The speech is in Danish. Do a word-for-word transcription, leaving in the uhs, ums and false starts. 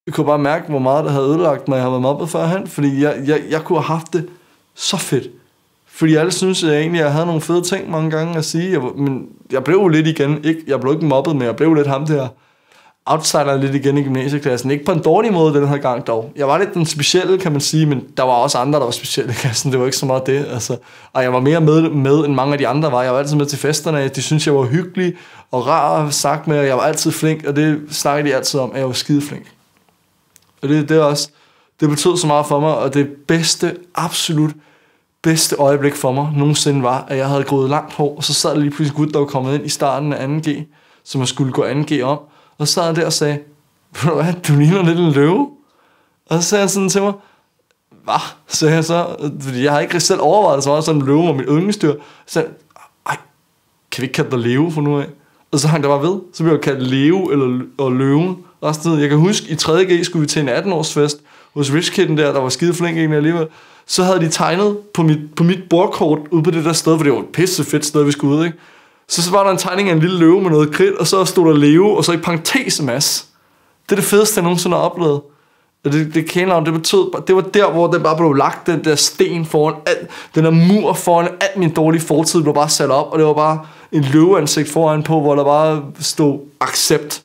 jeg kunne bare mærke, hvor meget det havde ødelagt mig, jeg havde været mobbet førhen, fordi jeg, jeg, jeg kunne have haft det så fedt. Fordi alle synes, at jeg egentlig jeg havde nogle fede ting mange gange at sige, jeg, men jeg blev jo lidt igen, ikke, jeg blev ikke mobbet, men jeg blev lidt ham der outsider lidt igen i gymnasieklassen. Ikke på en dårlig måde den her gang dog. Jeg var lidt den specielle, kan man sige, men der var også andre, der var specielle i klassen. Det var ikke så meget det. Altså. Og jeg var mere med, med, end mange af de andre var. Jeg var altid med til festerne. De synes jeg var hyggelig og rar at sagt med, og jeg var altid flink, og det snakkede de altid om, at jeg var skideflink. Og det, det, også, det betød så meget for mig, og det bedste, absolut bedste øjeblik for mig nogensinde var, at jeg havde gået langt hår, og så sad der lige pludselig gut, der var kommet ind i starten af anden G, som jeg skulle gå anden G om. Og så sad han der og sagde, hvad, du ligner lidt en løve. Og så sagde han sådan til mig, hvad? Så sagde jeg så, fordi jeg havde ikke selv overvejet det, så var sådan en løve var mit yndlingsdyr. Så sagde ej, kan vi ikke kalde dig Leo for nu af? Og så hang der bare ved, så blev jeg kaldt Leo eller og løven resten af. Jeg kan huske, i tredje G skulle vi til en atten-årsfest hos Rich Kidden der, der var skide flink egentlig alligevel. Så havde de tegnet på mit, på mit bordkort ude på det der sted, for det var et pisse fedt sted, vi skulle ud, ikke? Så, så var der en tegning af en lille løve med noget kridt, og så stod der Leo, og så i parentes Mads. Det er det fedeste, jeg nogensinde har oplevet. Og det, det kælenavn, det betød, det var der, hvor det bare blev lagt, den der sten foran alt, den der mur foran alt min dårlige fortid blev bare sat op, og det var bare en løveansigt foran på, hvor der bare stod accept.